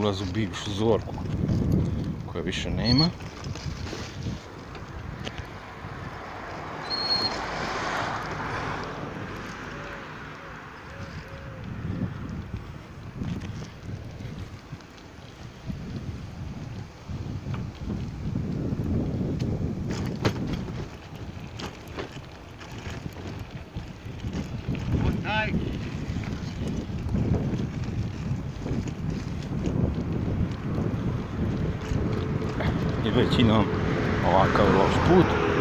ulaz u bivšu Zorku, koje više nema. I većinom ovakav loš put.